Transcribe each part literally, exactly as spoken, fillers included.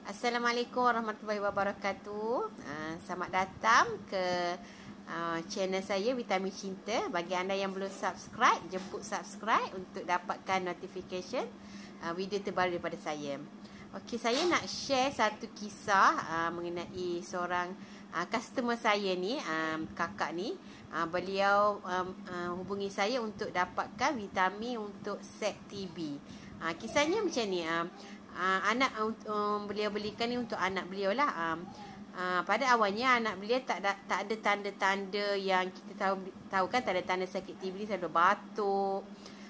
Assalamualaikum warahmatullahi wabarakatuh. uh, Selamat datang ke uh, channel saya Vitamin Cinta. Bagi anda yang belum subscribe, jemput subscribe untuk dapatkan notification uh, video terbaru daripada saya. Okey, saya nak share satu kisah uh, mengenai seorang uh, customer saya ni, um, kakak ni. uh, Beliau um, uh, hubungi saya untuk dapatkan vitamin untuk set T B. uh, Kisahnya macam ni. uh, Uh, anak um, beliau belikan ni untuk anak beliau lah. Um, uh, pada awalnya anak beliau tak da, tak ada tanda-tanda yang kita tahu tahu kan, tanda-tanda sakit T B ni selalu batuk,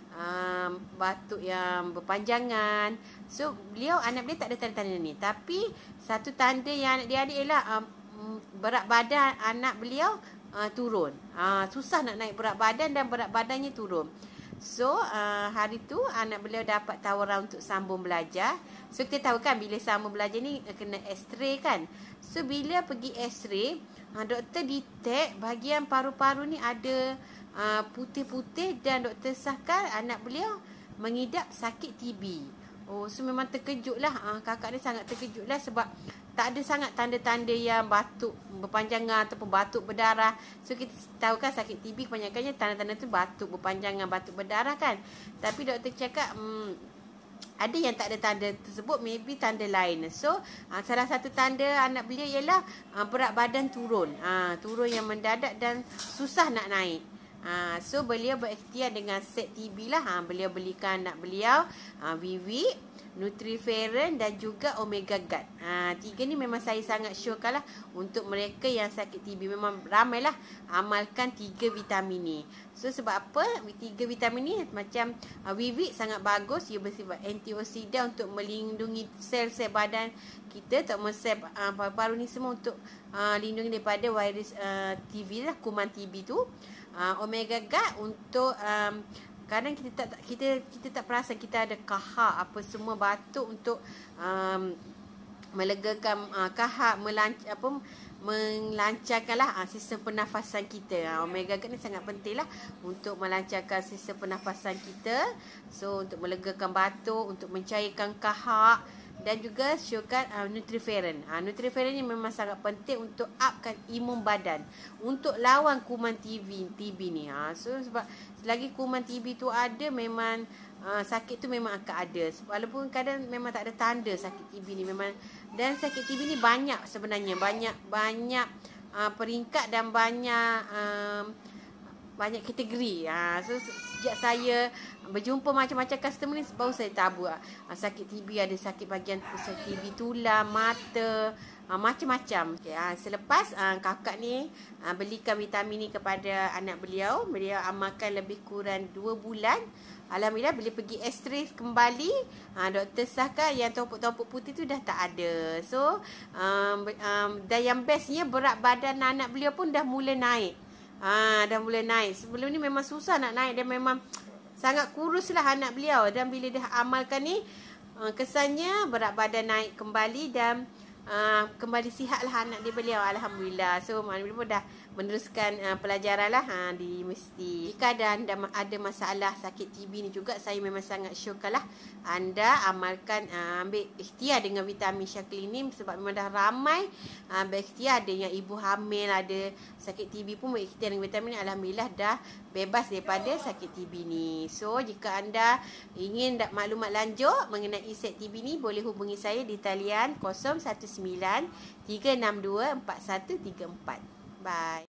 um, batuk yang berpanjangan. So beliau anak beliau tak ada tanda-tanda ni. Tapi satu tanda yang anak dia ada ialah um, berat badan anak beliau uh, turun. Uh, susah nak naik berat badan dan berat badannya turun. So uh, hari tu anak beliau dapat tawaran untuk sambung belajar. So kita tahu kan bila sambung belajar ni kena X-ray kan. So bila pergi X-ray, uh, doktor detect bahagian paru-paru ni ada uh, putih-putih dan doktor sahkan anak beliau mengidap sakit T B. Oh, so memang terkejut lah. Uh, kakak ni sangat terkejut lah sebab tak ada sangat tanda-tanda yang batuk berpanjangan ataupun batuk berdarah. So kita tahu kan sakit T B kebanyakannya tanda-tanda tu batuk berpanjangan, batuk berdarah kan. Tapi doktor cakap hmm, ada yang tak ada tanda tersebut, maybe tanda lain. So uh, salah satu tanda anak beliau ialah uh, berat badan turun. uh, Turun yang mendadak dan susah nak naik. uh, So beliau berikhtiar dengan set T B lah. uh, Beliau belikan anak beliau uh, Vivit, Nutriferen dan juga Omega Guard. Ha, tiga ni memang saya sangat syorkan lah untuk mereka yang sakit T B. Memang ramailah amalkan tiga vitamin ni. So sebab apa? Tiga vitamin ni macam uh, Vivit sangat bagus. Ia bersifat antioksidan untuk melindungi sel-sel badan kita, untuk sel uh, paru-paru ni semua untuk uh, lindungi daripada virus uh, T B lah, kuman T B tu. uh, Omega Guard untuk um, kadang kita tak kita kita tak perasan kita ada kahak apa semua, batuk, untuk um, melegakan uh, kahak, melanc apa melancarkanlah uh, sistem pernafasan kita. Uh, Omega Guard ni sangat pentinglah untuk melancarkan sistem pernafasan kita. So untuk melegakan batuk, untuk mencairkan kahak, dan juga syorkan uh, Nutriferen. Uh, Nutriferen ni memang sangat penting untuk upkan imun badan untuk lawan kuman T B T B ni. Ha, so sebab selagi kuman T B tu ada, memang uh, sakit tu memang akan ada. Walaupun kadang memang tak ada tanda sakit T B ni memang, dan sakit T B ni banyak sebenarnya, banyak banyak uh, peringkat dan banyak um, banyak kategori. Ha, so sejak saya berjumpa macam-macam customer ni, baru saya tahu ha, sakit T B ada sakit bahagian pusat T B tulang, mata, ha, macam-macam. Okay, ha, selepas ha, kakak ni ha, belikan vitamin ni kepada anak beliau, beliau amalkan lebih kurang dua bulan. Alhamdulillah bila pergi X-ray kembali, ha, doktor sahkan yang tompok-tompok putih tu dah tak ada. So um, um, dan yang bestnya berat badan anak beliau pun dah mula naik. Ah, dah mula naik. Sebelum ni memang susah nak naik, dan memang sangat kurus lah anak beliau. Dan bila dah amalkan ni, uh, kesannya berat badan naik kembali dan uh, kembali sihat lah anak dia beliau. Alhamdulillah. So anak beliau pun dah meneruskan uh, pelajaran lah ha, di universiti. Jika ada anda ada masalah sakit T B ni juga, saya memang sangat syorkan lah anda amalkan, uh, ambil ikhtiar dengan vitamin Shakil ini. Sebab memang dah ramai uh, berikhtiar. Ada yang ibu hamil, ada sakit T B pun berikhtiar dengan vitamin ni. Alhamdulillah dah bebas daripada sakit T B ni. So jika anda ingin maklumat lanjut mengenai set T B ni, boleh hubungi saya di talian kosong satu sembilan tiga enam dua empat satu tiga empat. Bye.